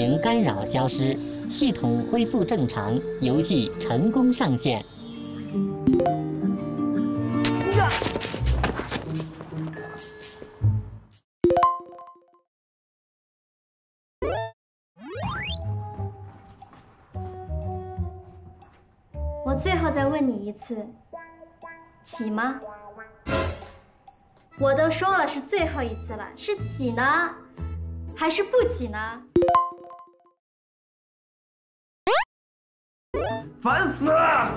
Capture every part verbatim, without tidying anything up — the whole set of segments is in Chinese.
形干扰消失，系统恢复正常，游戏成功上线。 我最后再问你一次，起吗？我都说了是最后一次了，是起呢，还是不起呢？ 烦死了！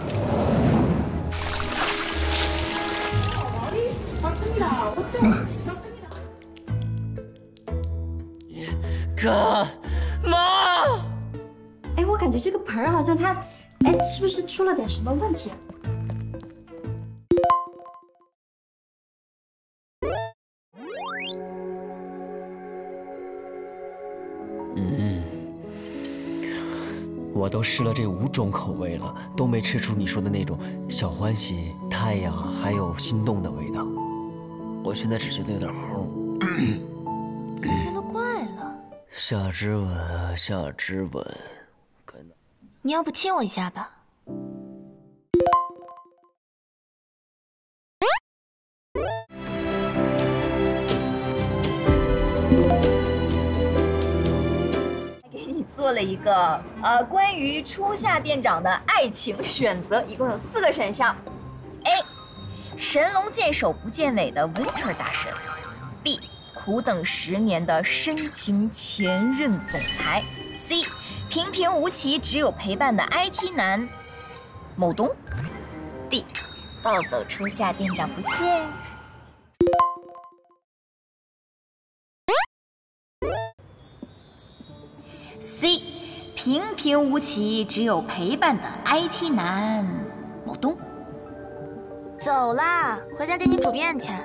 干嘛？ 哎，我感觉这个盆儿好像它，哎，是不是出了点什么问题啊？ 嗯，我都试了这五种口味了，都没吃出你说的那种小欢喜、太阳还有心动的味道。我现在只觉得有点齁。 奇了怪了， 下之吻，下之吻， 你要不亲我一下吧？ 给你做了一个呃关于初夏店长的爱情选择，一共有四个选项 ：A. 神龙见首不见尾的 Winter 大神 ；B. 苦等十年的深情前任总裁 ；C. 平平无奇只有陪伴的 I T 男某东 ；D. 暴走初夏店长不谢。C. 平平无奇只有陪伴的 I T 男某东。 走啦，回家给你煮面去。